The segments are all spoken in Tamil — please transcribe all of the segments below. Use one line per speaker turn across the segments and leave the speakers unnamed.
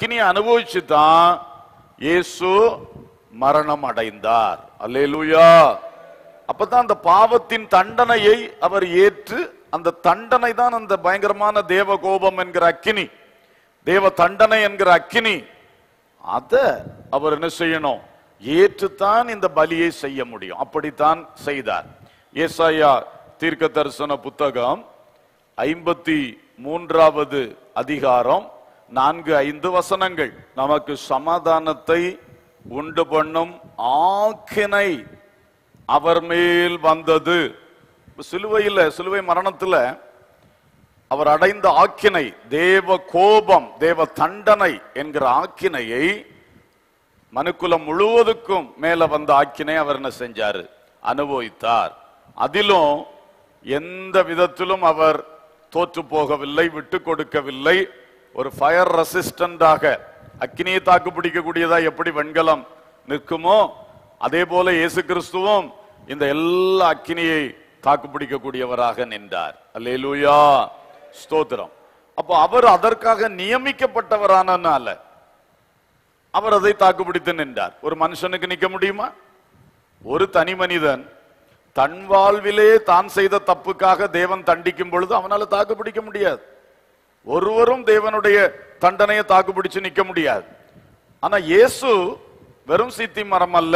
அக்கினியை அனுபவிச்சு தான் இயேசு மரணம் அடைந்தார். அல்லேலூயா. அப்பதான் அந்த பாவத்தின் தண்டனையை அவர் ஏற்று, அந்த தண்டனை தான் அந்த பயங்கரமான தேவ கோபம் என்கிற அக்கினி, தேவ தண்டனை என்கிற அக்கினி. அத அவர் என்ன செய்யணும்? ஏற்றுத்தான் இந்த பலியை செய்ய முடியும். அப்படித்தான் செய்தார். ஏசாயா தீர்க்க தரிசன புத்தகம் 53வது அதிகாரம் 4-5 வசனங்கள். நமக்கு சமாதானத்தை உண்டு பண்ணும் ஆக்கினை அவர் மேல் வந்தது. சிலுவை மரணத்துல அவர் அடைந்த ஆக்கினை, தேவ கோபம், தேவ தண்டனை என்கிற ஆக்கினையை, மனுக்குலம் முழுவதுக்கும் மேல வந்த ஆக்கினை அவர் என்ன செஞ்சாரு? அனுபவித்தார். அதிலும் எந்த விதத்திலும் அவர் தோற்று போகவில்லை, விட்டு கொடுக்கவில்லை. ஒரு ஃபயர் ரெசிஸ்டன்டாக, அக்கினியை தாக்கு பிடிக்கக்கூடியதா எப்படி வெண்கலம் நிற்குமோ அதே போல இயேசு கிறிஸ்துவும் இந்த எல்லா அக்கினியை தாக்கு பிடிக்கக்கூடியவராக நின்றார். அல்லேலூயா, ஸ்தோத்திரம். அப்போ அவர் அதற்காக நியமிக்கப்பட்டவரானால அவர் அதை தாக்குப்பிடித்து நின்றார். ஒரு மனுஷனுக்கு நிக்க முடியுமா? ஒரு தனி மனிதன் தன் வாழ்விலே தான் செய்த தப்புக்காக தேவன் தண்டிக்கும் பொழுது அவனால தாக்கு பிடிக்க முடியாது. ஒருவரும் தேவனுடைய தண்டனையை தாக்கு பிடிச்சு நிக்க முடியாது. ஆனா இயேசு வெறும் சீத்தி மரம் அல்ல,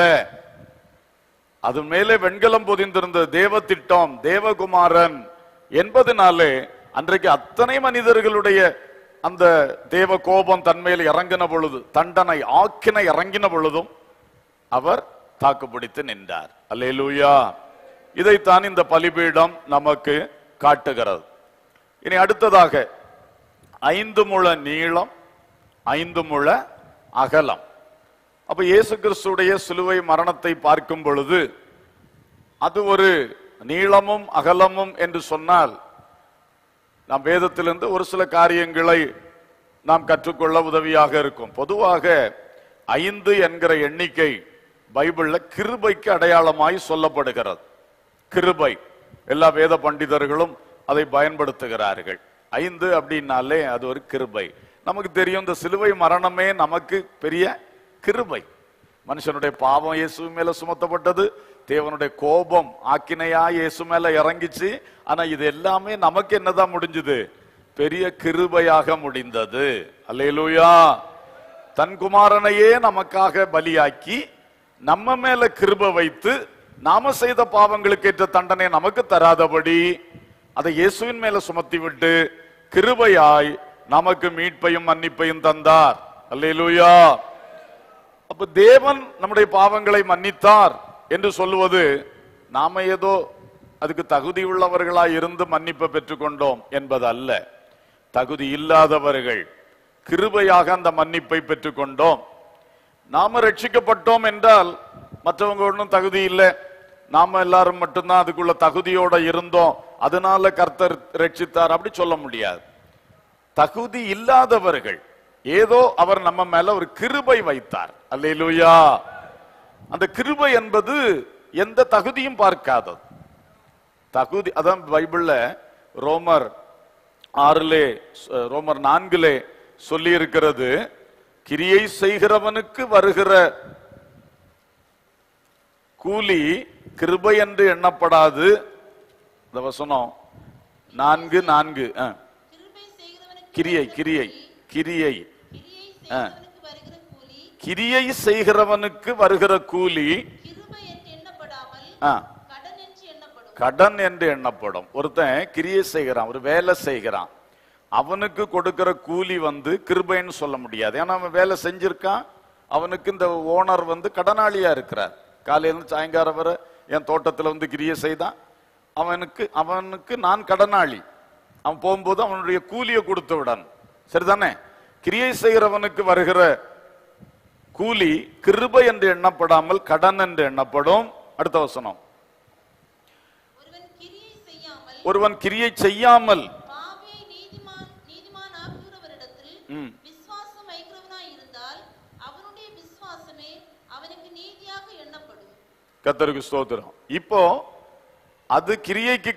அது மேலே வெண்கலம் பொதிந்திருந்த தேவ திட்டம், தேவகுமாரன் என்பதனாலே அன்றைக்கு அத்தனை மனிதர்களுடைய அந்த தேவ கோபம் தன்மையில் இறங்கின பொழுது, தண்டனை ஆக்கினை இறங்கின பொழுதும் அவர் தாக்குப்பிடித்து நின்றார். அல்லேலூயா. இதைத்தான் இந்த பலிபீடம் நமக்கு காட்டுகிறது. இனி அடுத்ததாக 5 முழ நீளம், 5 முழ அகலம். அப்ப இயேசு கிறிஸ்துடைய சிலுவை மரணத்தை பார்க்கும் பொழுது அது ஒரு நீளமும் அகலமும் என்று சொன்னால், நாம் வேதத்திலிருந்து ஒரு சில காரியங்களை நாம் கற்றுக்கொள்ள உதவியாக இருக்கும். பொதுவாக 5 என்கிற எண்ணிக்கை பைபிள்ல கிருபைக்கு அடையாளமாய் சொல்லப்படுகிறது. கிருபை, எல்லா வேத பண்டிதர்களும் அதை பயன்படுத்துகிறார்கள். 5 அப்படின்னாலே அது ஒரு கிருபை. நமக்கு தெரியும், இந்த சிலுவை மரணமே நமக்கு பெரிய கிருபை. மனுஷனுடைய பாவம் இயேசு மேல சுமத்தப்பட்டது, தேவனுடைய கோபம் ஆக்கினையா இயேசு மேல இறங்கிச்சு. ஆனா இது எல்லாமே நமக்கு என்னதான் முடிஞ்சது? பெரிய கிருபையாக முடிந்தது. அல்லேலூயா. தன் குமாரனையே நமக்காக பலியாக்கி நம்ம மேல கிருபை வைத்து, நாம செய்த பாவங்களுக்கு ஏற்ற தண்டனை நமக்கு தராதபடி அதை இயேசுவின் மேல சுமத்தி விட்டு கிருபையாய் நமக்கு மீட்பையும் மன்னிப்பையும் தந்தார். அல்லேலூயா. அப்ப தேவன் நம்முடைய பாவங்களை மன்னித்தார் என்று சொல்லுவது நாம ஏதோ அதுக்கு தகுதி உள்ளவர்களாய் இருந்து மன்னிப்பை பெற்றுக்கொண்டோம் என்பது அல்ல. தகுதி இல்லாதவர்கள் கிருபையாக அந்த மன்னிப்பை பெற்றுக்கொண்டோம். நாம ரட்சிக்கப்பட்டோம் என்றால் மற்றவங்க ஒன்றும் தகுதி இல்லை, நாம எல்லாரும் மட்டும்தான் அதுக்குள்ள தகுதியோட இருந்தோம், அதனால கர்த்தர் ரட்சித்தார் அப்படி சொல்ல முடியாது. தகுதி இல்லாதவர்கள் ஏதோ அவர் நம்ம மேல ஒரு கிருபை வைத்தார். அல்லேலூயா. அந்த கிருபை என்பது எந்த தகுதியும் பார்க்காதது. தகுதி, அதான் பைபிள்ல ரோமர் 4 சொல்லி இருக்கிறது, கிரியை செய்கிறவனுக்கு வருகிற கூலி கிருபை என்று எண்ணப்படாது. இந்த வசனம் 4:4 கிரியை கிரியை கிரியை கிரியை செய்கிறவனுக்கு வருகிற கூலி கடன் என்று எண்ணப்படும். ஒருத்தன் கிரியை செய்கிறான், ஒரு வேலை செய்கிறான், அவனுக்கு கொடுக்கிற கூலி கிருபைன்னு சொல்ல முடியாது. ஏன்னா அவன் வேலை செஞ்சிருக்கான், அவனுக்கு இந்த ஓனர் கடனாளியா இருக்கிறார். காலையில சாயங்காலம் வர என் தோட்டத்தில் கிரியை செய்தான், அவனுக்கு நான் கடனாளி. அவன் போகும்போது அவனுடைய கூலியை கொடுத்து விடணும். சரிதானே? கிரியை செய்கிறவனுக்கு வருகிற கூலி கிருபை என்று எண்ணப்படாமல் கடன் என்று எண்ணப்படும். அடுத்த வசனம், ஒருவன் கிரியை செய்யாமல் கர்த்தருக்கு ஸ்தோத்திரம். இப்போ அது கிரியைக்கு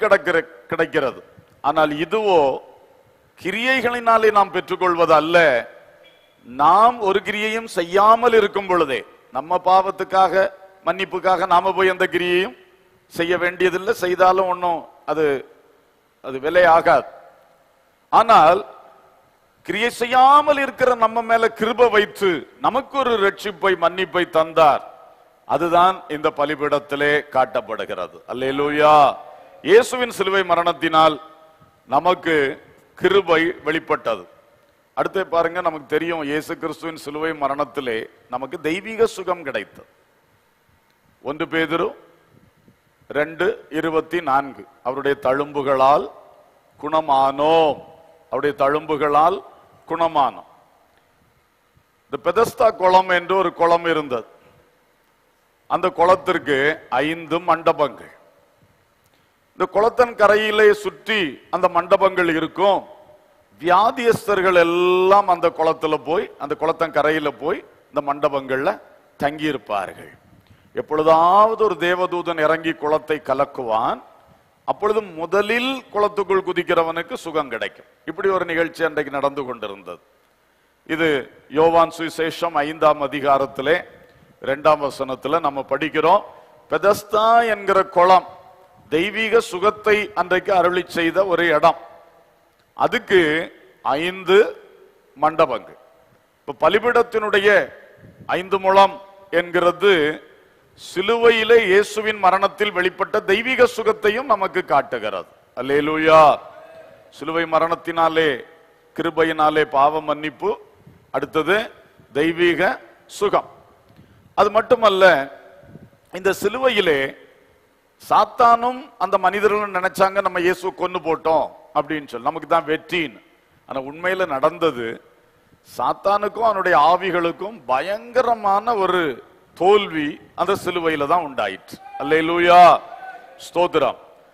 கிடைக்கிறது. ஆனால் இதுவோ கிரியைகளினாலே நாம் பெற்றுக்கொள்வது அல்ல, நாம் ஒரு கிரியையும் செய்யாமல் இருக்கும் பொழுதே, நம்ம பாவத்துக்காக மன்னிப்புக்காக நாம போய் அந்த கிரியையும் செய்ய வேண்டியதில்லை, செய்தாலும் ஒன்றும் அது விலை ஆகாது. ஆனால் கிரியை செய்யாமல் இருக்கிற நம்ம மேல கிருபை வைத்து நமக்கு ஒரு ரட்சிப்பை மன்னிப்பை தந்தார். அதுதான் இந்த பலிபீடத்திலே காட்டப்படுகிறது. அல்லேலூயா. இயேசுவின் சிலுவை மரணத்தினால் நமக்கு கிருபை வெளிப்பட்டது. அடுத்து பாருங்க, நமக்கு தெரியும் இயேசு கிறிஸ்துவின் சிலுவை மரணத்திலே நமக்கு தெய்வீக சுகம் கிடைத்தது. 1 பேதுரு 2:24 அவருடைய தழும்புகளால் குணமானோம். அவருடைய தழும்புகளால் குணமானோம். இந்த பெதஸ்தா குளம் என்று ஒரு குளம் இருந்தது. அந்த குளத்திற்கு 5 மண்டபங்கள். இந்த குளத்தின் கரையிலே சுற்றி அந்த மண்டபங்கள் இருக்கும். வியாதியஸ்தர்கள் எல்லாம் அந்த குளத்துல போய், அந்த குளத்தின் கரையில போய் இந்த மண்டபங்கள்ல தங்கி இருப்பார்கள். எப்பொழுதாவது ஒரு தேவதூதன் இறங்கி குளத்தை கலக்குவான். அப்பொழுது முதலில் குளத்துக்குள் குதிக்கிறவனுக்கு சுகம் கிடைக்கும். இப்படி ஒரு நிகழ்ச்சி அன்றைக்கு நடந்து கொண்டிருந்தது. இது யோவான் சுவிசேஷம் 5ஆம் அதிகாரத்திலே 2ஆம் வசனத்துல நம்ம படிக்கிறோம். பெதஸ்தா என்கிற குளம் தெய்வீக சுகத்தை அன்றைக்கு அருளி செய்த ஒரு இடம். அதுக்கு 5 மண்டபங்கள். இப்ப பலிபீடத்தினுடைய 5 முழம் என்கிறது சிலுவையிலே இயேசுவின் மரணத்தில் வெளிப்பட்ட தெய்வீக சுகத்தையும் நமக்கு காட்டுகிறது. அல்லேலூயா. சிலுவை மரணத்தினாலே கிருபையினாலே பாவ மன்னிப்பு, அடுத்தது தெய்வீக சுகம். அது மட்டுமல்ல, இந்த சிலுவையிலே சாத்தானும் அந்த மனிதர்களும் நினைச்சாங்க நம்ம இயேசு கொன்னு போட்டோம் அப்படின்னு சொல்லி, நமக்கு தான் வெற்றின்னு. ஆனா உண்மையில நடந்தது, சாத்தானுக்கும் அவனுடைய ஆவிகளுக்கும் பயங்கரமான ஒரு தோல்வி அந்த சிலுவையில தான் உண்டாயிற்று. அல்லேலூயா, ஸ்தோத்திரம்.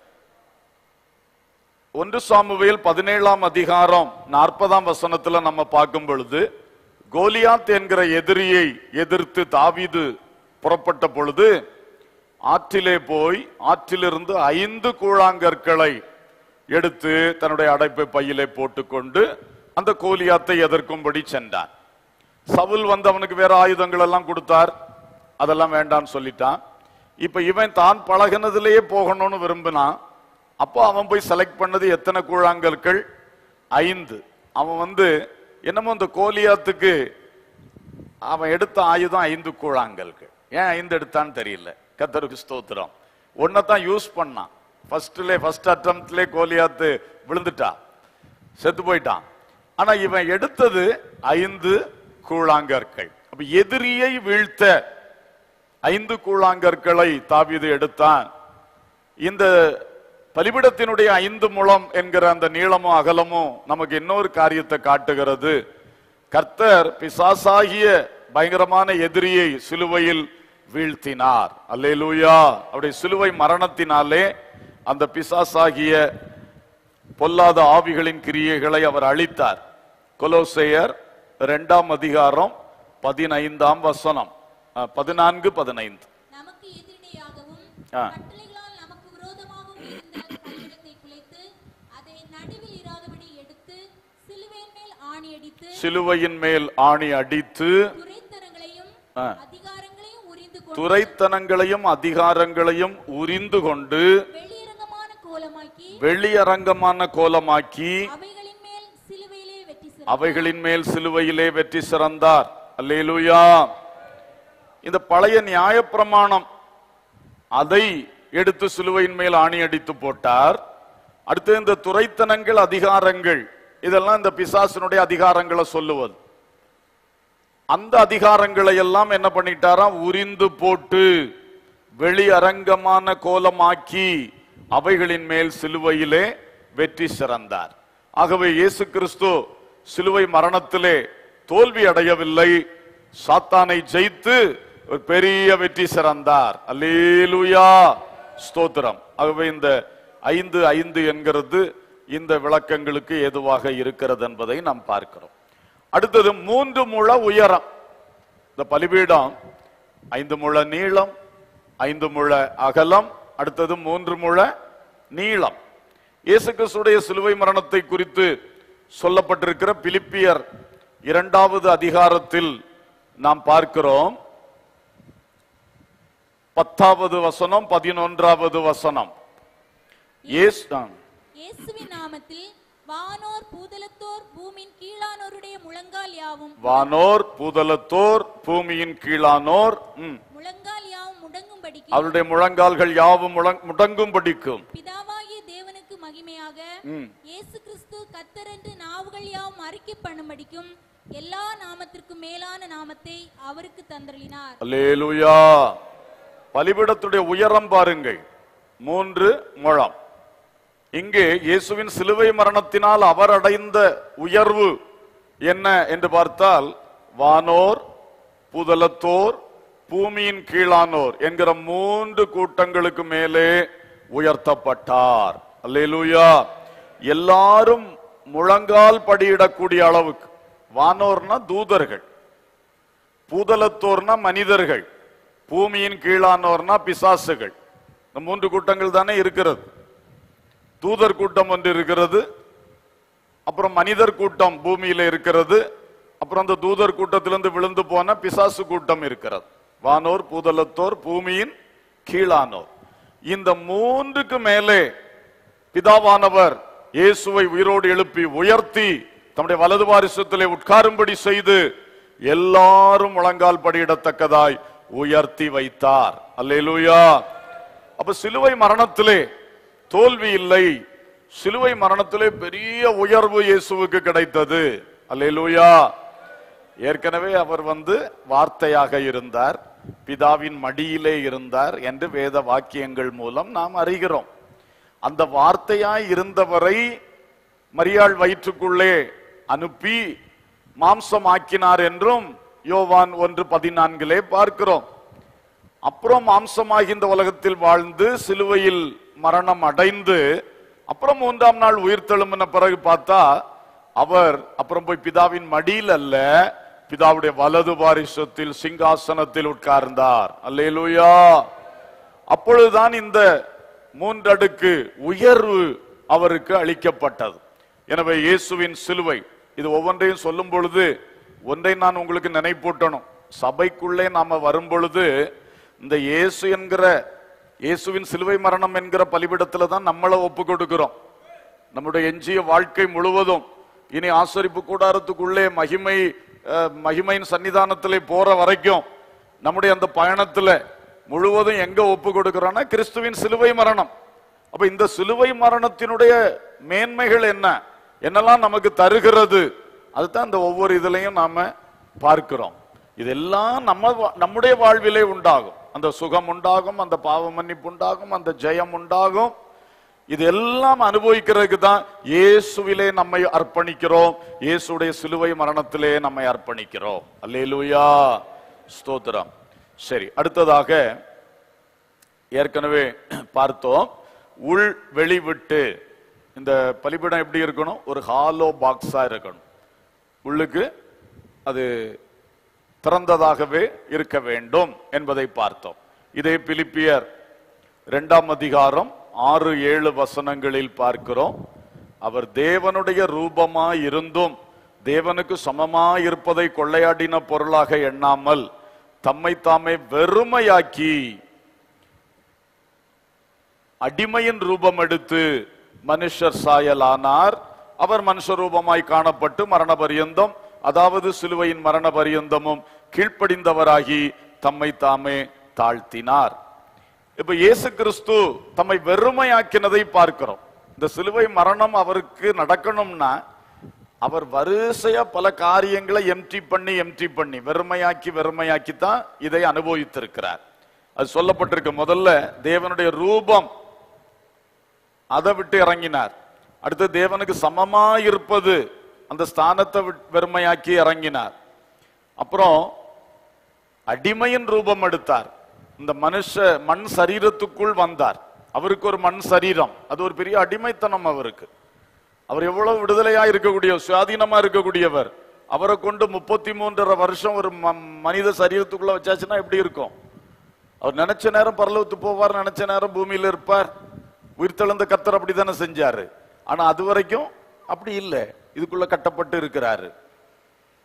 1 சாமுவேல் 17ஆம் அதிகாரம் 40ஆம் வசனத்துல நம்ம பார்க்கும் பொழுது, கோலியாத் என்கிற எதிரியை எதிர்த்து தாவீது புறப்பட்ட பொழுது ஆற்றிலே போய் ஆற்றிலிருந்து 5 கூழாங்கற்களை எடுத்து தன்னுடைய அடைப்பை பையிலே போட்டுக்கொண்டு அந்த கோலியாத்தை எதிர்க்கும்படி சென்றான். சவுல் வந்து அவனுக்கு வேற ஆயுதங்கள் எல்லாம் கொடுத்தார், அதெல்லாம் வேண்டான்னு சொல்லிட்டான். இப்ப இவன் தான் பழகினதிலேயே போகணும்னு விரும்பினான். அப்போ அவன் போய் செலக்ட் பண்ணது எத்தனை கூழாங்கற்கள்? 5. அவன் வந்து என்னமோ இந்த கோலியாத்துக்கு அவன் எடுத்த ஆயுதம் 5 கூழாங்கற்கள். ஏன் 5 எடுத்தான்னு தெரியல. கர்த்தருக்கு ஸ்தோத்திரம். ஒன்னதான் யூஸ் பண்ணான். ஃபர்ஸ்ட் அட்டம்ப்ட்லே கோலியாத்து விழுந்துட்டான், செத்து போயிட்டான். ஆனா இவன் எடுத்தது 5 கூழாங்கற்கள். அப்ப எதிரியை வீழ்த்த 5 கூழாங்கற்களை தாவீது எடுத்தான். இந்த பலிபீடத்தினுடைய 5 முழம் என்கிற அந்த நீளமும் அகலமும் நமக்கு இன்னொரு காரியத்தை காட்டுகிறது. கர்த்தர் பிசாசாகிய பயங்கரமான எதிரியை சிலுவையில் வீழ்த்தினார். அல்லேலூயா. அவருடைய சிலுவை மரணத்தினாலே அந்த பிசாசாகிய பொல்லாத ஆவிகளின் கிரியைகளை அவர் அழித்தார். கொலோசையர் 2ஆம் அதிகாரம் 15ஆம் வசனம் 14-15.
நமக்கு எதிரிடையாகவும் கட்டளைகளால் நமக்கு விரோதமாகவும் இருந்த கட்டிடத்தை குலைத்து அதை நடுவில் இராதபடி எடுத்து
சிலுவையின் மேல் ஆணி அடித்து துரைத்தனங்களையும் அதிகாரங்களையும் உரிந்து கொண்டு வெளியரங்கமான கோலமாக்கி அவைகளின் மேல் சிலுவையிலே வெற்றி சிறந்தார். அல்லேலூயா. இந்த பழைய நியாயப்பிரமாணம் அதை எடுத்து சிலுவையின் மேல் ஆணி அடித்து போட்டார். அடுத்து இந்த துரைத்தனங்கள் அதிகாரங்கள் இதெல்லாம் இந்த பிசாசினுடைய அதிகாரங்களை சொல்லுவது. அந்த அதிகாரங்களை எல்லாம் என்ன பண்ணிட்டாராம்? உரிந்து போட்டு வெளியரங்கமான கோலமாக்கி அவைகளின் மேல் சிலுவையிலே வெற்றி சிறந்தார். ஆகவே இயேசு கிறிஸ்து சிலுவை மரணத்திலே தோல்வி அடையவில்லை, சாத்தானை ஜெயித்து ஒரு பெரிய வெற்றி சிறந்தார். அல்லேலூயா, ஸ்தோத்திரம். ஆகவே இந்த 5 என்கிறது இந்த விளக்கங்களுக்கு ஏதுவாக இருக்கிறது என்பதை நாம் பார்க்கிறோம். அடுத்தது 3 முழ உயரம். இந்த பலிபீடம் 5 முழ நீளம், 5 முழ அகலம், அடுத்தது 3 முழ நீளம். இயேசு கிறிஸ்துடைய சிலுவை மரணத்தை குறித்து சொல்லப்பட்டிருக்கிற பிலிப்பியர் 2வது அதிகாரத்தில் நாம் பார்க்கிறோம். 10வது வசனம் 11வது வசனம்.
இயேசுவின் நாமத்தில் வானோர் பூதலத்தோர் பூமியின் கீழானோருடைய முழங்கால் யாவும்
வானோர் பூதலத்தோர் பூமியின் கீழானோர்
முழங்கால் யாவும் முடங்கும்படிக்கு
அவருடைய முழங்கால்கள் யாவும் முடங்கும்படிக்கும்
பிதாவாகிய தேவனுக்கு மகிமையாக இயேசு கிறிஸ்து கர்த்தர் என்று நாவுகள் யாவும் அறிக்கை பண்ணும்படிக்கும் எல்லா நாமத்திற்கும் மேலான நாமத்தை அவருக்கு தந்தருளினார்.
அல்லேலூயா. பலிபீடத்துடைய உயரம் பாருங்கள், 3 முழம். இங்கே இயேசுவின் சிலுவை மரணத்தினால் அவர் அடைந்த உயர்வு என்ன என்று பார்த்தால், வானோர் பூதலத்தோர் பூமியின் கீழானோர் என்கிற 3 கூட்டங்களுக்கு மேலே உயர்த்தப்பட்டார். அல்லேலூயா. எல்லாரும் முழங்கால் படியிடக்கூடிய அளவுக்கு. வானோர்னா தூதர்கள், பூதலத்தோர்னா மனிதர்கள், பூமியின் கீழானோர்னா பிசாசுகள். இந்த 3 கூட்டங்கள் தானே இருக்கிறது. தூதர் கூட்டம் ஒன்று இருக்கிறது, அப்புறம் மனிதர் கூட்டம் பூமியில இருக்கிறது, அப்புறம் அந்த தூதர் கூட்டத்திலிருந்து விழுந்து போன பிசாசு கூட்டம் இருக்கிறது. வானோர் பூதலத்தோர் பூமியின் கீழானோர். இந்த 3க்கு மேலே பிதாவானவர் இயேசுவை உயிரோடு எழுப்பி உயர்த்தி தம்முடைய வலது பாரிசத்திலே உட்காரும்படி செய்து எல்லாரும் முழங்கால் படியிடத்தக்கதாய் உயர்த்தி வைத்தார். அல்லேலூயா. அப்ப சிலுவை மரணத்திலே தோல்வி இல்லை, சிலுவை மரணத்திலே பெரிய உயர்வு இயேசுவுக்கு கிடைத்தது. அல்லேலூயா. ஏற்கனவே அவர் வார்த்தையாக இருந்தார், பிதாவின் மடியிலே இருந்தார் என்று வேத வாக்கியங்கள் மூலம் நாம் அறிகிறோம். அந்த வார்த்தையாய் இருந்தவரை மரியாள் வயிற்றுக்குள்ளே அனுப்பி மாம்சமாக்கினார் என்றும் யோவான் 1:14 பார்க்கிறோம். அப்புறம் மாம்சமாகி இந்த உலகத்தில் வாழ்ந்து சிலுவையில் மரணம் அடைந்து அப்புறம் 3ஆம் நாள் உயிர்த்தெழும்பின பிறகு பார்த்தா அவர் அப்புறம் போய் பிதாவின் மடியில் அல்ல, பிதாவுடைய வலது பாரிசத்தில் சிங்காசனத்தில் உட்கார்ந்தார். அல்லேலூயா. அப்பொழுதுதான் இந்த 3 அடுக்கு உயர்வு அவருக்கு அளிக்கப்பட்டது. எனவே இயேசுவின் சிலுவை, இது ஒவ்வொன்றையும் சொல்லும் பொழுது ஒன்றை நான் உங்களுக்கு நினைப்பூட்டணும். சபைக்குள்ளே நாம வரும் பொழுது இந்த இயேசு என்கிற இயேசுவின் சிலுவை மரணம் என்கிற பலிபீடத்துல தான் நம்மளை ஒப்பு கொடுக்கிறோம். நம்முடைய எஞ்சிய வாழ்க்கை முழுவதும் இனி ஆசரிப்பு கூடாரத்துக்குள்ளே மகிமையின் சன்னிதானத்திலே போற வரைக்கும் நம்முடைய அந்த பயணத்துல முழுவதும் எங்க ஒப்பு கொடுக்கிறோம்னா கிறிஸ்துவின் சிலுவை மரணம். அப்ப இந்த சிலுவை மரணத்தினுடைய மேன்மைகள் என்னெல்லாம் நமக்கு தருகிறது, அதுதான் இந்த ஒவ்வொரு இதுலையும் நாம பார்க்கிறோம். இதெல்லாம் நம்முடைய வாழ்விலே உண்டாகும். அந்த சுகம் உண்டாகும், அந்த பாவ மன்னிப்பு உண்டாகும், அந்த ஜெயம் உண்டாகும். இதெல்லாம் அனுபவிக்கிறதுக்கு தான் இயேசுவிலே நம்மை அர்ப்பணிக்கிறோம், இயேசுடைய சிலுவை மரணத்திலே நம்மை அர்ப்பணிக்கிறோம். அல்லேலூயா, ஸ்தோத்திரம். சரி, அடுத்ததாக ஏற்கனவே பார்த்தோம், உள் வெளிவிட்டு. இந்த பலிபீடம் எப்படி இருக்கணும்? ஒரு ஹாலோ பாக்ஸா இருக்கணும். உள்ளுக்கு அது திறந்ததாகவே இருக்க வேண்டும் என்பதை பார்த்தோம். இதே பிலிப்பியர் 2ஆம் அதிகாரம் 6-7 வசனங்களில் பார்க்கிறோம். அவர் தேவனுடைய ரூபமாய் இருந்தும் தேவனுக்கு சமமாய் இருப்பதை கொள்ளையாடின பொருளாக எண்ணாமல் தம்மை தாமே வெறுமையாக்கி அடிமையின் ரூபம் எடுத்து மனுஷர் சாயலானார். அவர் மனுஷ ரூபமாய் காணப்பட்டு மரண பரியந்தம், அதாவது சிலுவையின் மரண பரியந்தமும் கீழ்ப்படிந்தவராகி தம்மை தாமே தாழ்த்தினார். இப்ப இயேசு கிறிஸ்து தம்மை வெறுமையாக்கினதை பார்க்கிறோம். இந்த சிலுவை மரணம் அவருக்கு நடக்கணும்னா அவர் வரிசையா பல காரியங்களை எம்டி பண்ணி வெறுமையாக்கி தான் இதை அனுபவித்திருக்கிறார். அது சொல்லப்பட்டிருக்கு. முதல்ல தேவனுடைய ரூபம், அதை விட்டு இறங்கினார். அடுத்து தேவனுக்கு சமமா இருப்பது, அந்த ஸ்தானத்தை வெறுமையாக்கி இறங்கினார். அப்புறம் அடிமையின் ரூபம் எடுத்தார். இந்த மண் சரீரத்துக்குள் வந்தார். அவருக்கு ஒரு மண் சரீரம், அது ஒரு பெரிய அடிமைத்தனம் அவருக்கு. அவர் எவ்வளவு விடுதலையா இருக்கக்கூடிய, சுயாதீனமா இருக்கக்கூடியவர். அவரை கொண்டு 33.5 வருஷம் ஒரு மனித சரீரத்துக்குள்ள வச்சாச்சுன்னா எப்படி இருக்கும்? அவர் நினைச்ச நேரம் பரலோகத்து போவார், நினைச்ச நேரம் பூமியில இருப்பார். உயிர்த்தெழுந்த கர்த்தர் அப்படித்தானே செஞ்சாரு. ஆனா அது வரைக்கும் அப்படி இல்லை, இதுக்குள்ள கட்டப்பட்டு இருக்கிறாரு.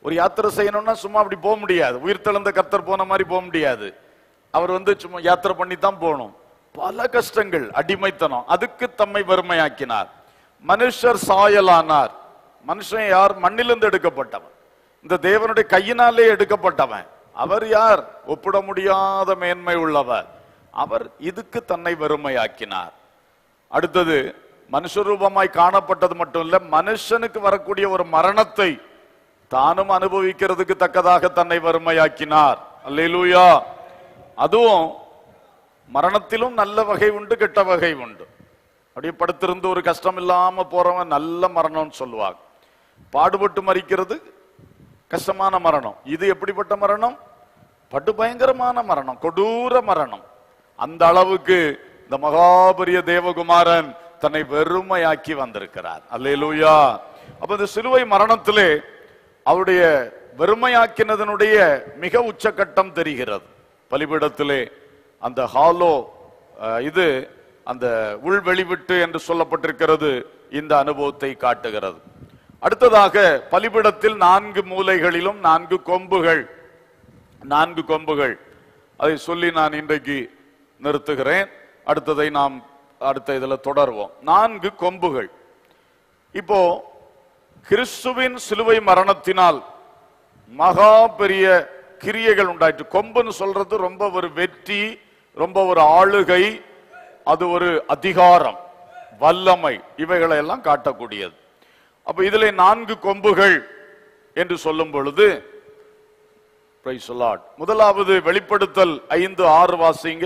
ஒரு யாத்திரை செய்யணும்னா சும்மா அப்படி போக முடியாது. உயிர்த்தெழுந்த கர்த்தர் போன மாதிரி போக முடியாது. அவர் சும்மா யாத்திரை பண்ணி தான் போகணும். பல கஷ்டங்கள், அடிமைத்தனம், அதுக்கு தம்மை வெறுமையாக்கினார். மனுஷர் சாயலானார். மனுஷன் யார்? மண்ணிலிருந்து எடுக்கப்பட்டவன், இந்த தேவனுடைய கையினாலே எடுக்கப்பட்டவன். அவர் யார்? ஒப்பிட முடியாத மேன்மை உள்ளவர். அவர் இதுக்கு தன்னை வெறுமையாக்கினார். அடுத்தது, மனுஷ ரூபமாய் காணப்பட்டது மட்டும் இல்ல, மனுஷனுக்கு வரக்கூடிய ஒரு மரணத்தை தானும் அனுபவிக்கிறதுக்கு தக்கதாக தன்னை வெறுமையாக்கினார். அல்லேலூயா. அதுவும் மரணத்திலும் நல்ல வகை உண்டு, கெட்ட வகை உண்டு. அப்படியே படுத்திருந்து ஒரு கஷ்டம் இல்லாம போறவன் நல்ல மரணம்னு சொல்லுவாங்க. பாடுபட்டு மரிக்கிறது கஷ்டமான மரணம். இது எப்படிப்பட்ட மரணம்? படு பயங்கரமான மரணம், கொடூர மரணம். அந்த அளவுக்கு இந்த மகாபரிய தேவகுமாரன் தன்னை வெறுமையாக்கி வந்திருக்கிறார். அல்லேலூயா. அப்ப இந்த சிலுவை மரணத்திலே அவருடைய வெறுமையாக்கினதனுடைய மிக உச்சகட்டம் தெரிகிறது. பலிபீடத்திலே அந்த ஹாலோ, இது அந்த உள்வெளிவிட்டு என்று சொல்லப்பட்டிருக்கிறது, இந்த அனுபவத்தை காட்டுகிறது. அடுத்ததாக, பலிபீடத்தில் 4 மூலைகளிலும் 4 கொம்புகள், 4 கொம்புகள். அதை சொல்லி நான் இன்றைக்கு நிறுத்துகிறேன். அடுத்ததை நாம் அடுத்த இதுல தொடர்வோம். 4 கொம்புகள். இப்போ கிறிஸ்துவின் சிலுவை மரணத்தினால் மகா பெரிய கிரியைகள் உண்டாயிற்று. கொம்புன்னு சொல்றது ரொம்ப ஒரு வெற்றி, ரொம்ப ஒரு ஆளுகை, அது ஒரு அதிகாரம், வல்லமை, இவைகளை எல்லாம் காட்டக்கூடியது. அப்ப இதிலே 4 கொம்புகள் என்று சொல்லும் பொழுது, பிரைஸ் தி லார்ட், முதலாவது வெளிப்படுத்தல் 5:6 வாசிங்க.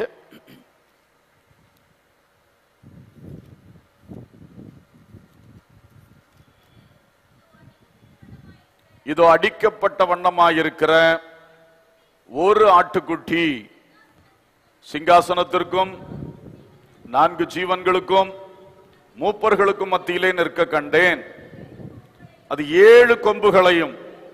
இதோ அடிக்கப்பட்ட வண்ணமாயிருக்கிற ஒரு ஆட்டுக்குட்டி சிங்காசனத்திற்கும் 4 ஜீவன்களுக்கும் மூப்பர்களுக்கும் மத்தியிலே நிற்க கண்டேன். அது 7 கொம்புகளையும்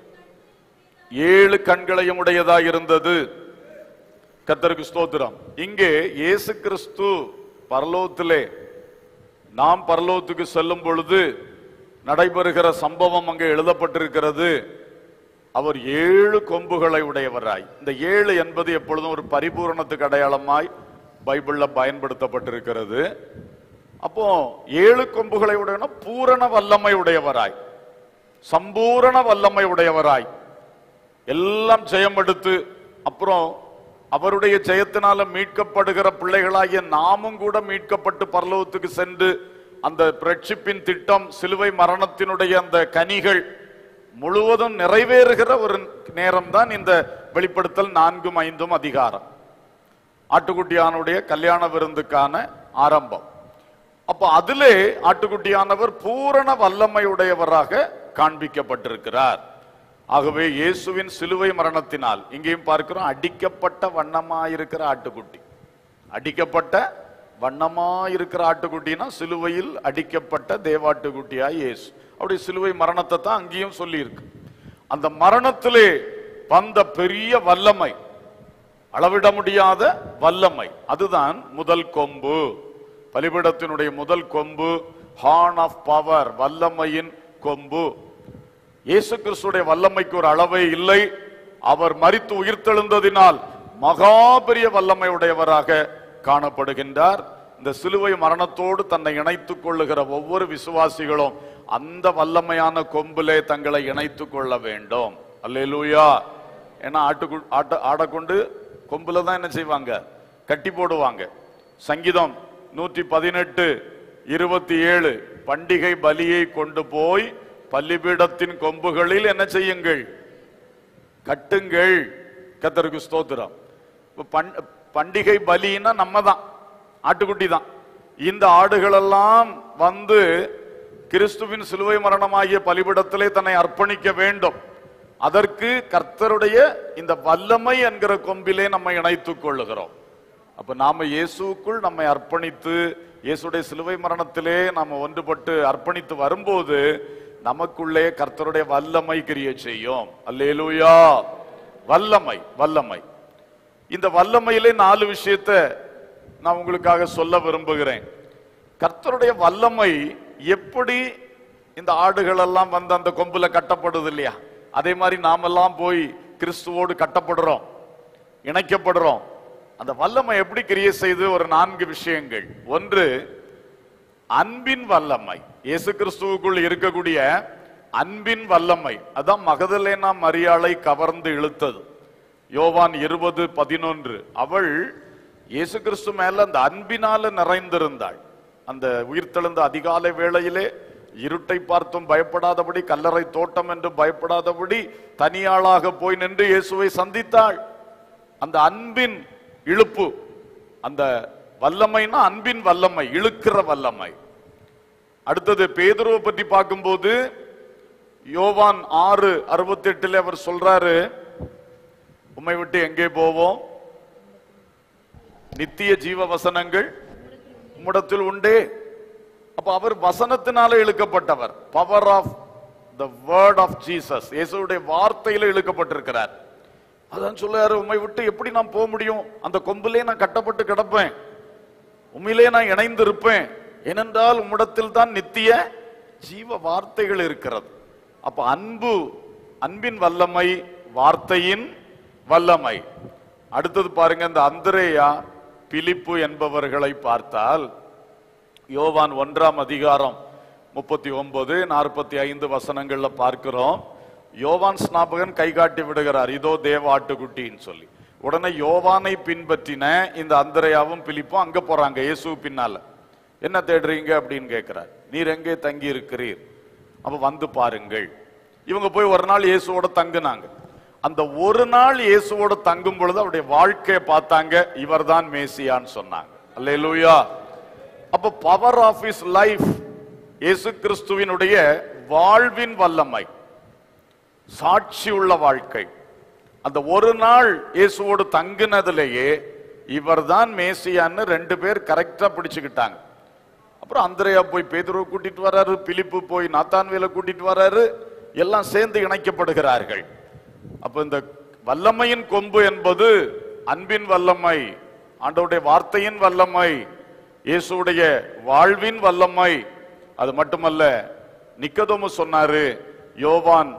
7 கண்களையும் உடையதாக இருந்தது. கர்த்தருக்கு ஸ்தோத்திரம். இங்கே இயேசு கிறிஸ்து பரலோகத்திலே, நாம் பரலோகத்துக்கு செல்லும் பொழுது நடைபெறுகிற சம்பவம் அங்கே எழுதப்பட்டிருக்கிறது. அவர் 7 கொம்புகளை உடையவராய். இந்த 7 என்பது எப்பொழுதும் ஒரு பரிபூரணத்துக்கு அடையாளமாய் பைபிள்ல பயன்படுத்தப்பட்டிருக்கிறது. அப்போ 7 கொம்புகளை உடையவனா பூரண வல்லமை உடையவராய், சம்பூரண வல்லமை உடையவராய், எல்லாம் ஜெயம் எடுத்து, அப்புறம் அவருடைய ஜெயத்தினால மீட்கப்படுகிற பிள்ளைகளாகிய நாமும் கூட மீட்கப்பட்டு பரலோகத்துக்கு சென்று அந்த ரட்சிப்பின் திட்டம், சிலுவை மரணத்தினுடைய அந்த கனிகள் முழுவதும் நிறைவேறுகிற ஒரு நேரம் தான் இந்த வெளிப்படுத்தல் 4-5 அதிகாரம். ஆட்டுக்குட்டியானுடைய கல்யாண விருந்துக்கான ஆரம்பம். அப்ப அதிலே ஆட்டுக்குட்டியானவர் பூரண வல்லமையுடையவராக காண்பிக்கப்பட்டிருக்கிறார். ஆகவே இயேசுவின் சிலுவை மரணத்தினால் இங்கேயும் பார்க்கிறோம், அடிக்கப்பட்ட வண்ணமாயிருக்கிற ஆட்டுக்குட்டி. அடிக்கப்பட்ட வண்ணமாயிருக்கிற ஆட்டுக்குட்டினா சிலுவையில் அடிக்கப்பட்ட தேவாட்டுக்குட்டியாய் இயேசு. அப்படி சிலுவை மரணத்தை தான் அங்கேயும் சொல்லி இருக்கு. அந்த மரணத்திலே வந்த பெரிய வல்லமை, அளவிட முடியாத வல்லமை, அதுதான் முதல் கொம்பு. பலிபீடத்தினுடைய முதல் கொம்பு, ஹார்ன் ஆஃப் பவர், வல்லமையின் கொம்பு. இயேசு கிறிஸ்துடைய வல்லமைக்கு ஒரு அளவே இல்லை. அவர் மரித்து உயிர்த்தெழுந்ததினால் மகா பெரிய வல்லமை உடையவராக காணப்படுகின்றார். இந்த சிலுவை மரணத்தோடு தன்னை இணைத்துக் கொள்ளுகிற ஒவ்வொரு விசுவாசிகளும் அந்த வல்லமையான கொம்பிலே தங்களை இணைத்துக் கொள்ள வேண்டும். அல்லேலூயா. ஏன்னா ஆடை கொண்டு கொம்புல தான் என்ன செய்வாங்க? கட்டி போடுவாங்க. சங்கீதம் 118:27, பண்டிகை பலியை கொண்டு போய் பலிபீடத்தின் கொம்புகளில் என்ன செய்யுங்கள்? கட்டுங்கள். கர்த்தருக்கு ஸ்தோத்திரம். பண்டிகை பலின்னா நம்ம தான், ஆட்டுக்குட்டி தான். இந்த ஆடுகள் எல்லாம் வந்து கிறிஸ்துவின் சிலுவை மரணமாகிய பலிபீடத்திலே தன்னை அர்ப்பணிக்க வேண்டும். அதற்கு கர்த்தருடைய இந்த வல்லமை என்கிற கொம்பிலே நம்மை இணைத்துக் கொள்ளுகிறோம். அப்ப நாம இயேசுக்குள் நம்மை அர்ப்பணித்து, இயேசுடைய சிலுவை மரணத்திலே நாம ஒன்றுபட்டு அர்ப்பணித்து வரும்போது நமக்குள்ளே கர்த்தருடைய வல்லமை கிரியை செய்யும். அல்லேலூயா. வல்லமை, வல்லமை. இந்த வல்லமையிலே 4 விஷயத்தை நான் உங்களுக்காக சொல்ல விரும்புகிறேன். கர்த்தருடைய வல்லமை எப்படி இந்த ஆடுகள் எல்லாம் வந்து அந்த கொம்புல கட்டப்படுது இல்லையா, அதே மாதிரி நாமெல்லாம் போய் கிறிஸ்துவோடு கட்டப்படுறோம், இணைக்கப்படுறோம். அந்த வல்லமை எப்படி கிரியை செய்து? ஒரு 4 விஷயங்கள். ஒன்று, அன்பின் வல்லமை. இயேசு கிறிஸ்துவுக்குள் இருக்கக்கூடிய அன்பின் வல்லமை. அதான் மகதலேனா மரியாளை கவர்ந்து இழுத்தது. யோவான் 20:11. அவள் இயேசு கிறிஸ்து மேல அந்த அன்பினால நிறைந்திருந்தாள். அந்த உயிர்த்தெழுந்த அதிகாலை வேளையிலே இருட்டை பார்த்தும் பயப்படாதபடி, கல்லறை தோட்டம் என்று பயப்படாதபடி தனியாளாக போய் நின்று இயேசுவை சந்தித்தாள். அந்த அன்பின் இழுப்பு, அந்த வல்லமைனா அன்பின் வல்லமை, இழுக்கிற வல்லமை. அடுத்தது பேதுருவை பற்றி பார்க்கும்போது யோவான் 6:68 அவர் சொல்றாரு, உம்மை விட்டு எங்கே போவோம்? நித்திய ஜீவ வசனங்கள் உம்மிடத்தில் உண்டே. அப்ப அவர் வசனத்தினால இழுக்கப்பட்டவர். Power of the word of Jesus, இயேசுவுடைய வார்த்தையில இழுக்கப்பட்டிருக்கிறார். அதான் சொல்றாரு, உம்மை விட்டு எப்படி நான் போக முடியும்? அந்த கொம்பிலே நான் கட்டப்பட்டு கிடப்பேன், உண்மையிலே நான் இணைந்து இருப்பேன். ஏனென்றால் உம்மிடத்தில் தான் நித்திய ஜீவ வார்த்தைகள் இருக்கிறது. அப்ப அன்பு, அன்பின் வல்லமை, வார்த்தையின் வல்லமை. அடுத்தது பாருங்க, இந்த அந்திரேயா, பிலிப்பு என்பவர்களை பார்த்தால் யோவான் 1:39-45 வசனங்கள்ல பார்க்கிறோம். யோவான் ஸ்நாபகன் கை காட்டி விடுகிறார், இதோ தேவ ஆட்டுக்குட்டின்னு சொல்லி. உடனே யோவானை பின்பற்றின இந்த அந்திரேயாவும் பிலிப்பும் அங்க போறாங்க இயேசு பின்னால. என்ன தேடுறீங்க அப்படின்னு கேட்கிறார். நீர் எங்கே தங்கி இருக்கிறீர்? அப்ப வந்து பாருங்கள். இவங்க போய் ஒரு நாள் இயேசுவோட தங்குனாங்க. அந்த ஒரு நாள் இயேசுவோட தங்கும் பொழுது அவருடைய வாழ்க்கையை பார்த்தாங்க, இவர்தான் மேசியான்னு சொன்னாங்க. அல்லேலூயா. அப்ப பவர் ஆஃப் ஹிஸ் லைஃப், இயேசு கிறிஸ்துவினுடைய வாழ்வின் வல்லமை, சாட்சி உள்ள வாழ்க்கை. அந்த ஒரு நாள் இயேசுவோடு தங்கினதிலேயே இவர்தான் மேசியான்னு 2 பேர் கரெக்டா பிடிச்சுக்கிட்டாங்க. அப்புறம் அந்திரேயா போய் பேதுருவை கூட்டிட்டு வர்றாரு, பிலிப்பு போய் நாத்தான்வேலை கூட்டிட்டு வர்றாரு, எல்லாம் சேர்ந்து இணைக்கப்படுகிறார்கள். அப்ப இந்த வல்லமையின் கொம்பு என்பது அன்பின் வல்லமை, ஆண்டவருடைய வார்த்தையின் வல்லமை, இயேசுடைய வாழ்வின் வல்லமை. அது மட்டுமல்ல, நிக்கதோமு சொன்னாரு, யோவான்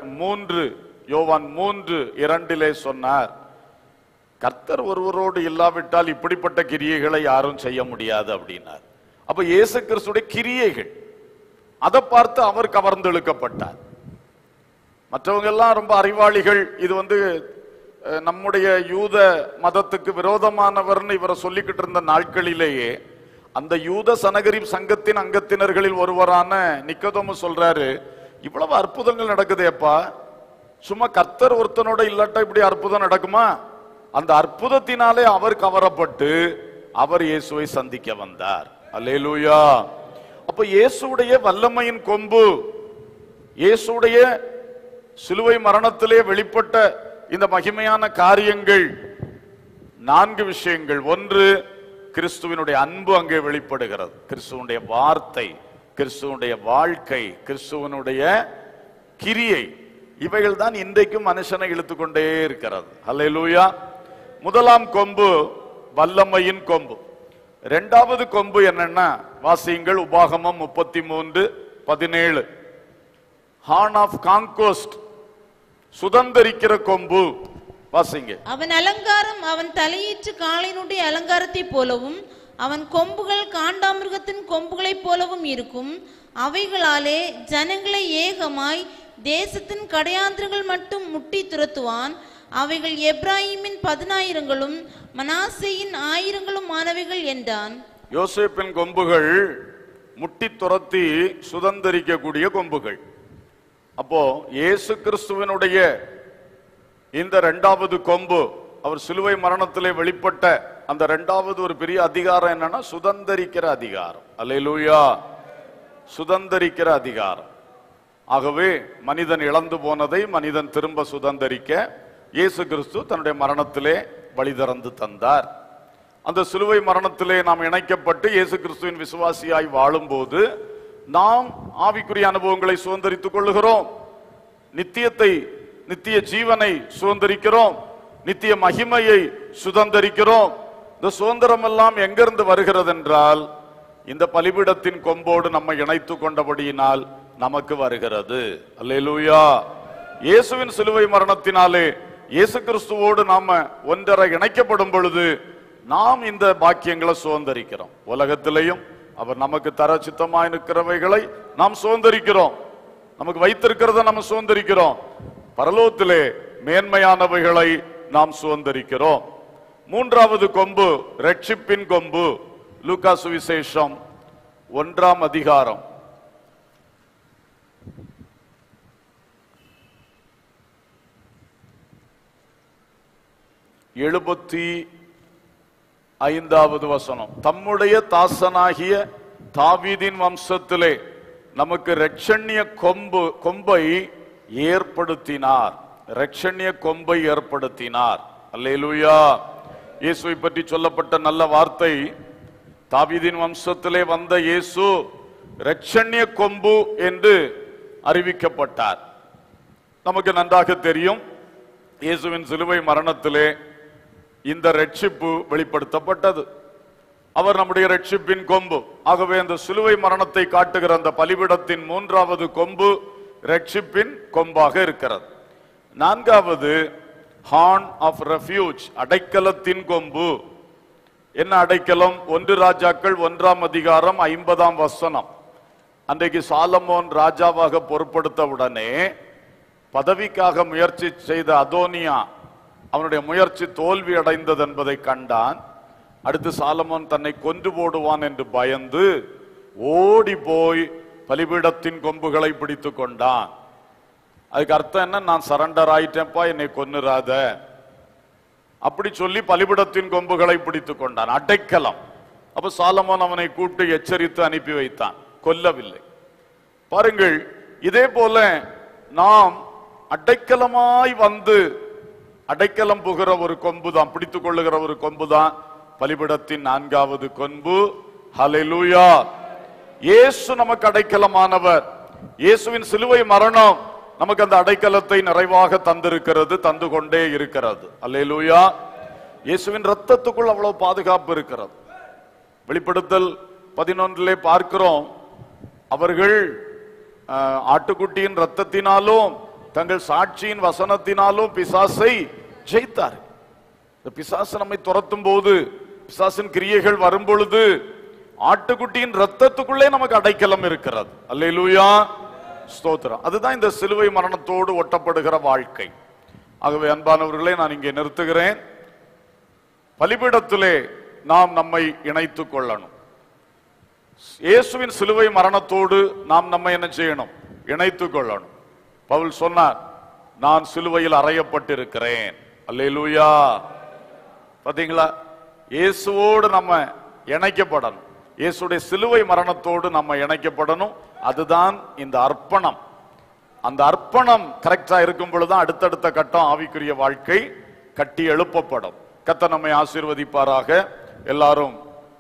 3:2 சொன்னார், கர்த்தர் ஒருவரோடு இல்லாவிட்டால் இப்படிப்பட்ட கிரியைகளை யாரும் செய்ய முடியாது அப்படின்னார். அப்ப இயேசு கிறிஸ்துடைய கிரியைகள், அதை பார்த்து அவர் கவர்ந்து இழுக்கப்பட்டார். மற்றவங்க எல்லாம் ரொம்ப அறிவாளிகள், இது நம்முடைய யூத மதத்துக்கு விரோதமானவர்னு இவரை சொல்லிக்கிட்டு இருந்த நாட்களிலேயே அந்த யூத சனகரிப் சங்கத்தின் அங்கத்தினர்களில் ஒருவரான நிக்கதோமு சொல்றாரு, இவ்வளவு அற்புதங்கள் நடக்குதேப்பா, சும்மா கர்த்தர் ஒருத்தனோட இல்லாட்டா இப்படி அற்புதம் நடக்குமா? அந்த அற்புதத்தினாலே அவர் கவரப்பட்டு அவர் இயேசுவை சந்திக்க வந்தார். அல்லேலூயா. அப்ப இயேசுடைய வல்லமையின் கொம்பு, இயேசுடைய சிலுவை மரணத்திலே வெளிப்பட்ட இந்த மகிமையான காரியங்கள் 4 விஷயங்கள். ஒன்று, கிறிஸ்துவினுடைய அன்பு அங்கே வெளிப்படுகிறது, கிறிஸ்துவனுடைய வார்த்தை, கிறிஸ்துவனுடைய வாழ்க்கை, கிறிஸ்துவனுடைய கிரியை. இவைகள் தான் இன்றைக்கும் மனுஷனை இழுத்துக்கொண்டே இருக்கிறது. அல்லேலூயா. முதலாம் கொம்பு வல்லமையின் கொம்பு. 2வது கொம்பு என்னன்னா, வாசியுங்கள், உபாகமம் 33:17. ஹார்ன் ஆஃப் கான்கோஸ்ட், சுதந்தரிக்கிற கொம்பு. வாசிங்க.
அவன் அலங்காரம் அவன் தலையீற்று காளையினுடைய அலங்காரத்தை போலவும் அவன் கொம்புகள் காண்டாமிருகத்தின் கொம்புகளைப் போலவும் இருக்கும். அவைகளாலே ஜனங்களை ஏகமாய் தேசத்தின் கடையாந்திரங்கள் மட்டும் முட்டி துரத்துவான். அவைகள் எப்ராஹிமின் 10,000களும் மனாசேயின் 1000களும் ஆனவைகள் என்றான்.
யோசேப்பின் கொம்புகள் முட்டி துரத்தி சுதந்தரிக்கக்கூடிய கொம்புகள். அப்போ இயேசு கிறிஸ்துவினுடைய இந்த 2வது கொம்பு, அவர் சிலுவை மரணத்திலே வெளிப்பட்ட அந்த 2வது ஒரு பெரிய அதிகாரம் என்னன்னா, சுதந்தரிக்கிற அதிகாரம். அல்லேலூயா. சுதந்தரிக்கிற அதிகாரம். ஆகவே மனிதன் இழந்து போனதை மனிதன் திரும்ப சுதந்தரிக்க இயேசு கிறிஸ்து தன்னுடைய மரணத்திலே வழி திறந்து தந்தார். அந்த சிலுவை மரணத்திலே நாம் இணைக்கப்பட்டு இயேசு கிறிஸ்துவின் விசுவாசியாய் வாழும்போது நாம் ஆவிக்குரிய அனுபவங்களை சுதந்தரித்துக் கொள்ளுகிறோம். நித்திய ஜீவனை சுதந்தரிக்கிறோம், நித்திய மகிமையை சுதந்தரிக்கிறோம். இந்த சுதந்திரம் எல்லாம் எங்கிருந்து வருகிறது என்றால், இந்த பலிபீடத்தின் கொம்போடு நம்மை இணைத்து கொண்டபடியினால் நமக்கு வருகிறது. அல்லேலூயா. இயேசுவின் சிலுவை மரணத்தினாலே இயேசு கிறிஸ்துவோடு நாம ஒன்றரை இணைக்கப்படும் பொழுது நாம் இந்த பாக்கியங்களை சுதந்தரிக்கிறோம். உலகத்திலையும் அவர் நமக்கு தர சித்தமாய் இருக்கிறவைகளை நாம் சுதந்தரிக்கிறோம். நமக்கு வைத்திருக்கிறத நம்ம சுதந்தரிக்கிறோம். பரலோகத்திலே மேன்மையானவைகளை நாம் சுதந்தரிக்கிறோம். மூன்றாவது கொம்பு ரட்சிப்பின் கொம்பு. லூக்கா சுவிசேஷம் 1ஆம் அதிகாரம் 75வது வசனம். தம்முடைய தாசனாகிய தாவீதின் வம்சத்திலே நமக்கு இரட்சண்ய கொம்பை ஏற்படுத்தினார். இரட்சண்ய கொம்பை ஏற்படுத்தினார். அல்லேலூயா. இயேசுவை பற்றி சொல்லப்பட்ட நல்ல வார்த்தை, தாவீதின் வம்சத்திலே வந்த இயேசு இரட்சண்ய கொம்பு என்று அறிவிக்கப்பட்டார். நமக்கு நன்றாக தெரியும், இயேசுவின் சிலுவை மரணத்திலே இந்த ரட்சிப்பு வெளிப்படுத்தப்பட்டது. அவர் நம்முடைய ரட்சிப்பின் கொம்பு. ஆகவே அந்த சிலுவை மரணத்தை காட்டுகிற அந்த பலிபீடத்தின் 3வது கொம்பு ரட்சிப்பின் கொம்பாக இருக்கிறது. 4வது ஹார்ன் ஆஃப் ரெஃப்யூஜ், அடைக்கலத்தின் கொம்பு. என்ன அடைக்கலம்? 1 ராஜாக்கள் 1ஆம் அதிகாரம் 50ஆம் வசனம். அன்றைக்கு சாலமோன் ராஜாவாக பொறுப்படுத்த உடனே பதவிக்காக முயற்சி செய்த அதோனியா அவனுடைய முயற்சி தோல்வி அடைந்தது என்பதை கண்டான். அடுத்து சாலமோன் தன்னை கொன்று போடுவான் என்று பயந்து ஓடி போய் பலிபீடத்தின் கொம்புகளை பிடித்து கொண்டான். அதுக்கு அர்த்தம் என்ன? நான் சரண்டர் ஆயிட்டேன்ப்பா, என்னை கொன்னுராத அப்படி சொல்லி பலிபீடத்தின் கொம்புகளை பிடித்து கொண்டான். அடைக்கலம். அப்ப சாலமோன் அவனை கூப்பிட்டு எச்சரித்து அனுப்பி வைத்தான், கொல்லவில்லை. பாருங்கள், இதே போல நாம் அடைக்கலமாய் வந்து அடைக்கலம் புகிற ஒரு கொம்பு தான், பிடித்துக் கொள்ளுகிற ஒரு கொம்பு தான் பலிபீடத்தின் 4வது கொம்பு. ஹல்லேலூயா. இயேசு நமக்கு அடைக்கலமானவர். இயேசுவின் சிலுவை மரணம் நமக்கு அந்த அடைக்கலத்தை நிறைவாக தந்திருக்கிறது, தந்து கொண்டே இருக்கிறது. அல்லேலூயா. இயேசுவின் ரத்தத்துக்குள் அவ்வளவு பாதுகாப்பு இருக்கிறது. வெளிப்படுத்தல் 11 பார்க்கிறோம், அவர்கள் ஆட்டுக்குட்டியின் ரத்தத்தினாலும் தங்கள் சாட்சியின் வசனத்தினாலும் பிசாசை ஜெயித்தார். இந்த பிசாசு நம்மை துரத்தும் போது, பிசாசின் கிரியைகள் வரும் பொழுது ஆட்டுக்குட்டியின் ரத்தத்துக்குள்ளே நமக்கு அடைக்கலம் இருக்கிறது. அல்லேலூயா, ஸ்தோத்திரம். அதுதான் இந்த சிலுவை மரணத்தோடு ஒட்டப்படுகிற வாழ்க்கை. ஆகவே அன்பானவர்களே, நான் இங்கே நிறுத்துகிறேன். பலிபீடத்திலே நாம் நம்மை இணைத்துக் கொள்ளணும். இயேசுவின் சிலுவை மரணத்தோடு நாம் நம்மை என்ன செய்யணும்? இணைத்துக் கொள்ளணும். பவுல் சொன்னார், நான் சிலுவையில் அறையப்பட்டிருக்கிறேன். அல்லேலூயா. பாத்தீங்களா? இயேசுவோடு நம்ம இணைக்கப்படணும். இயேசுடைய சிலுவை மரணத்தோடு நம்ம இணைக்கப்படணும். அதுதான் இந்த அர்ப்பணம். அந்த அர்ப்பணம் கரெக்டா இருக்கும் பொழுதுதான் அடுத்தடுத்த கட்டம் ஆவிக்குரிய வாழ்க்கை கட்டி எழுப்பப்படும். கர்த்தர் நம்மை ஆசீர்வதிப்பாராக. எல்லாரும்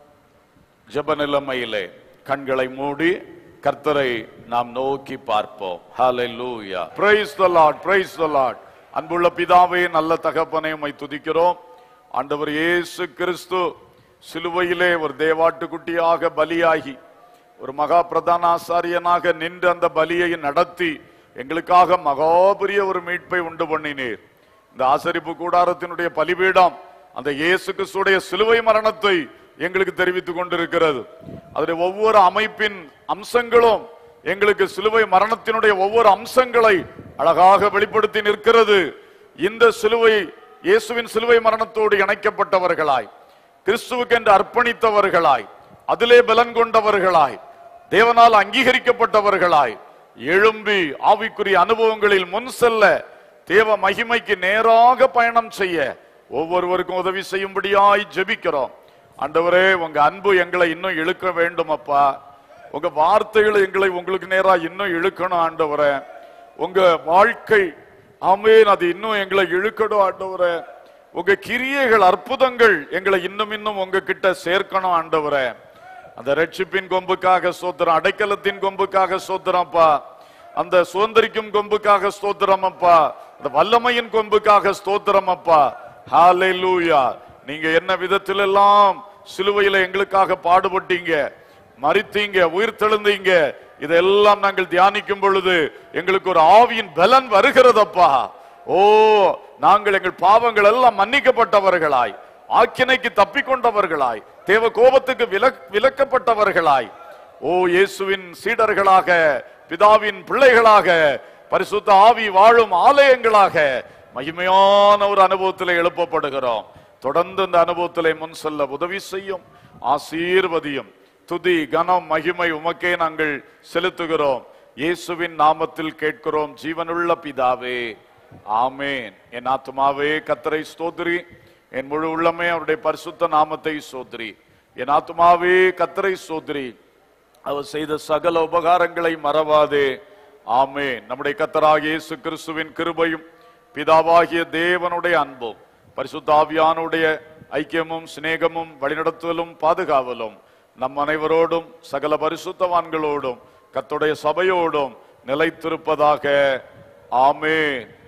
ஜெப நிலைமையிலே கண்களை மூடி கர்த்தரை நாம் நோக்கி பார்ப்போம். Hallelujah. Praise the Lord, praise the Lord. அன்புள்ள பிதாவே, நல்ல தகப்பனே, உம்மை துதிக்கிறோம். ஆண்டவர் இயேசு கிறிஸ்து சிலுவையிலே ஒரு தேவாட்டுக்குட்டியாக பலியாகி ஒரு மகா பிரதான ஆசாரியனாக நின்று அந்த பலியை நடத்தி எங்களுக்காக மகாபெரிய ஒரு மீட்பை உண்டு பண்ணினீர். இந்த ஆசரிப்பு கூடாரத்தினுடைய பலிபீடம் அந்த இயேசு கிறிஸ்துடைய சிலுவை மரணத்தை எங்களுக்கு தெரிவித்துக் கொண்டிருக்கிறது. அதனுடைய ஒவ்வொரு அமைப்பின் அம்சங்களும் எங்களுக்கு சிலுவை மரணத்தினுடைய ஒவ்வொரு அம்சங்களை அழகாக வெளிப்படுத்தி நிற்கிறது. இந்த சிலுவை, இயேசுவின் சிலுவை மரணத்தோடு இணைக்கப்பட்டவர்களாய், கிறிஸ்துவுக்கு என்று அர்ப்பணித்தவர்களாய், அதிலே பலன் கொண்டவர்களாய், தேவனால் அங்கீகரிக்கப்பட்டவர்களாய் எழும்பி ஆவிக்குரிய அனுபவங்களில் முன் செல்ல, தேவ மகிமைக்கு நேராக பயணம் செய்ய ஒவ்வொருவருக்கும் உதவி செய்யும்படியாய் ஜெபிக்கிறோம். ஆண்டவரே, உங்க அன்பு எங்களை இன்னும் இழுக்க வேண்டும் அப்பா. உங்க வார்த்தைகள் எங்களை உங்களுக்கு நேரா இன்னும் இழுக்கணும் ஆண்டவரே. உங்க வாழ்க்கை, ஆமென், அது இன்னும் எங்களை இழுக்கணும் ஆண்டவரே. உங்க கிரியைகள், அற்புதங்கள் எங்களை இன்னும் இன்னும் உங்க கிட்ட சேர்க்கணும் ஆண்டவரே. அந்த ரட்சிப்பின் கொம்புக்காக ஸ்தோத்திரம், அடைக்கலத்தின் கொம்புக்காக ஸ்தோத்திரம்ப்பா, அந்த சுதந்திரிக்கும் கொம்புக்காக ஸ்தோத்திரம் அப்பா, அந்த வல்லமையின் கொம்புக்காக ஸ்தோத்திரம் அப்பா. ஹல்லேலூயா. நீங்க என்ன விதத்திலெல்லாம் சிலுவையில எங்களுக்காக பாடுபட்டீங்க, மரித்தீங்க, உயிர் தெழுந்தீங்க, இதெல்லாம் நாங்கள் தியானிக்கும் பொழுது எங்களுக்கு ஒரு ஆவியின் பலன் வருகிறதப்பா. ஓ, நாங்கள் எங்கள் பாவங்கள் எல்லாம் மன்னிக்கப்பட்டவர்களாய், ஆக்கினைக்கு தப்பிக்கொண்டவர்களாய், தேவ கோபத்துக்கு விலக்கப்பட்டவர்களாய், ஓ இயேசுவின் சீடர்களாக, பிதாவின் பிள்ளைகளாக, பரிசுத்த ஆவி வாழும் ஆலயங்களாக மகிமையான ஒரு அனுபவத்தில் எழுப்பப்படுகிறோம். தொடர்ந்து இந்த அனுபவத்திலே முன் செல்ல உதவி செய்யும், ஆசீர்வதியும். துதி கனம் மகிமை உமக்கே நாங்கள் செலுத்துகிறோம். இயேசுவின் நாமத்தில் கேட்கிறோம் ஜீவனுள்ள பிதாவே, ஆமேன். என் ஆத்துமாவே கர்த்தரை ஸ்தோத்திரி, என் முழு உள்ளமே அவருடைய பரிசுத்த நாமத்தை ஸ்தோத்திரி. என் ஆத்துமாவே கர்த்தரை ஸ்தோத்திரி, அவர் செய்த சகல உபகாரங்களை மறவாதே. ஆமேன். நம்முடைய கர்த்தராகிய இயேசு கிறிஸ்துவின் கிருபையும் பிதாவாகிய தேவனுடைய அன்பும் பரிசுத்த ஆவியானுடைய ஐக்கியமும் சிநேகமும் வழிநடத்துதலும் பாதுகாவலும் நம் அனைவரோடும் சகல பரிசுத்தவான்களோடும் கர்த்தருடைய சபையோடும் நிலைத்திருப்பதாக. ஆமென்.